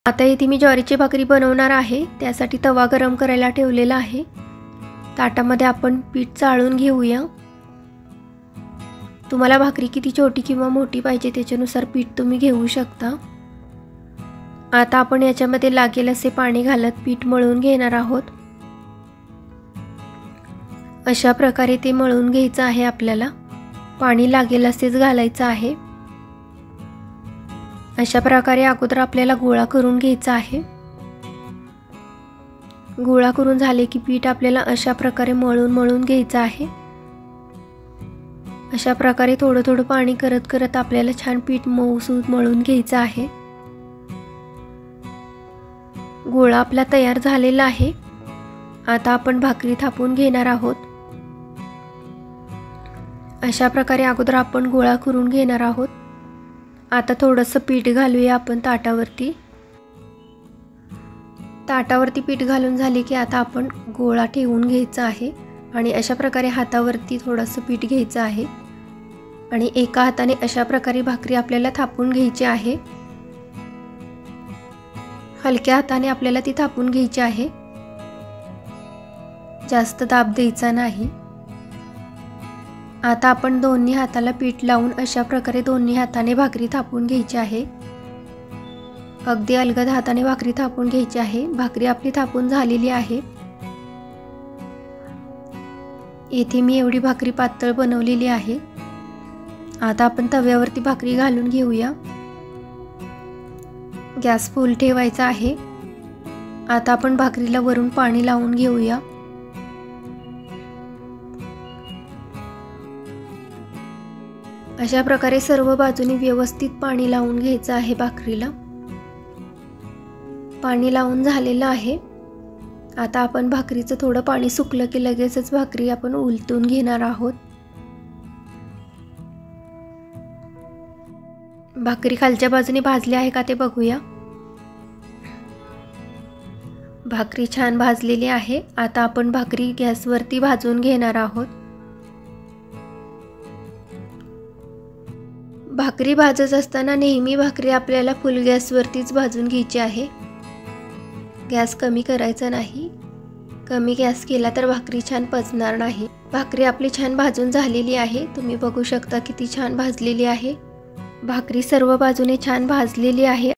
आता इथे मी ज्वारीची भाकरी बनवणार आहे। त्यासाठी तवा गरम करायला ठेवलेला आहे। ताटामध्ये आपण पीठ चाळून घेऊया। तुम्हाला भाकरी किती छोटी किंवा मोठी पाहिजे त्याच्यानुसार पीठ तुम्ही घेऊ शकता। आता आपण याच्यामध्ये लागेल असे पाणी घालत पीठ मळून घेणार आहोत। अशा प्रकारे ते मळून घ्यायचं आहे। आपल्याला पाणी लागेल असेच घालायचं आहे। अशा प्रकारे अगोदर आपल्याला गोळा करून घ्यायचा आहे। गोळा करून झाले की पीठ आपल्याला अशा प्रकारे मळून घ्यायचं आहे। अशा प्रकारे थोडं थोडं पाणी करत करत आपल्याला छान पीठ मऊसूत मळून घ्यायचं आहे। गोळा आपला तयार झालेला आहे। आता आपण भाकरी थापून घेणार आहोत। अशा प्रकारे अगोदर आपण गोळा करून घेणार आहोत। आता थोडंसं पीठ घालूया आपण ताटावरती। ताटावरती पीठ घालून झाले की आता आपण गोळा ठेवून घ्यायचा आहे आणि अशा प्रकारे हातावरती थोडंसं पीठ घ्यायचं आहे आणि एका हाताने अशा प्रकारे भाकरी आपल्याला थापून घ्यायची आहे। हलक्या हाताने आपल्याला ती थापून घ्यायची आहे, जास्त दाब द्यायचा नाही। आता आपण दोन्ही हाताला पीठ लावून अशा प्रकारे दोन्ही हाताने भाकरी थापून घ्यायची आहे। अगदी अलगद हाताने भाकरी थापून घ्यायची आहे। भाकरी आपली थापून झालेली आहे। इथे मी एवढी भाकरी पातळ बनवलेली आहे। आता आपण तव्यावरती भाकरी घालून घेऊया। गॅस फुल ठेवायचा आहे। आता आपण भाकरीला वरून पाणी लावून घेऊया। अशा प्रकारे सर्व बाजूनी व्यवस्थित पाणी लावून घ्यायचं आहे भाकरीला। पाणी लावून झालेलं आहे। आता आपण भाकरीचं थोडं पाणी सुकलं की लगेचच भाकरी आपण उलटून घेणार आहोत। भाकरी खालच्या बाजूने भाजली आहे का ते बघूया। भाकरी छान भाजलेली आहे। आता आपण भाकरी गॅसवरती भाजून घेणार आहोत। भाकरी भाजत असताना नेहमी भाकरी आपल्याला फुल गॅसवरतीच भाजून घ्यायची आहे। गॅस कमी करायचा नाही। कमी गॅस केला तर भाकरी छान पचणार नाही। भाकरी आपली छान भाजून झालेली आहे। तुम्ही बघू शकता किती छान भाजलेली आहे। भाकरी सर्व बाजूने छान भाजलेली आहे।